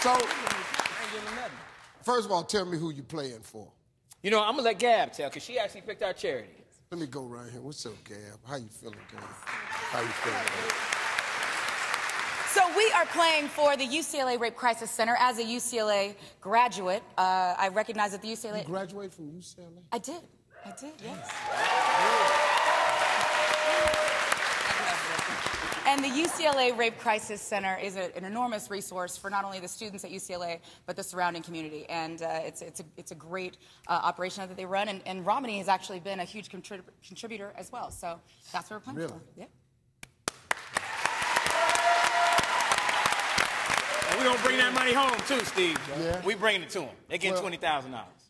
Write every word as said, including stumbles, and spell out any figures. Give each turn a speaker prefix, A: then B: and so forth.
A: So, first of all, tell me who you playing for.
B: You know, I'm gonna let Gab tell, because she actually picked our charity.
A: Let me go right here. What's up, Gab? How you feeling, Gab? How you feeling, Gab?
C: So we are playing for the U C L A Rape Crisis Center. As a U C L A graduate, uh, I recognize that the U C L A...
A: You graduated from U C L A?
C: I did. I did, yes. And the U C L A Rape Crisis Center is a, an enormous resource for not only the students at U C L A, but the surrounding community. And uh, it's, it's, a, it's a great uh, operation that they run. And, and Romany has actually been a huge contrib contributor as well. So that's what we're playing
A: really?
C: for. Yeah.
B: And we're going to bring that money home, too, Steve.
A: Yeah.
B: We bringing it to them. They getting
A: well,
B: twenty thousand dollars.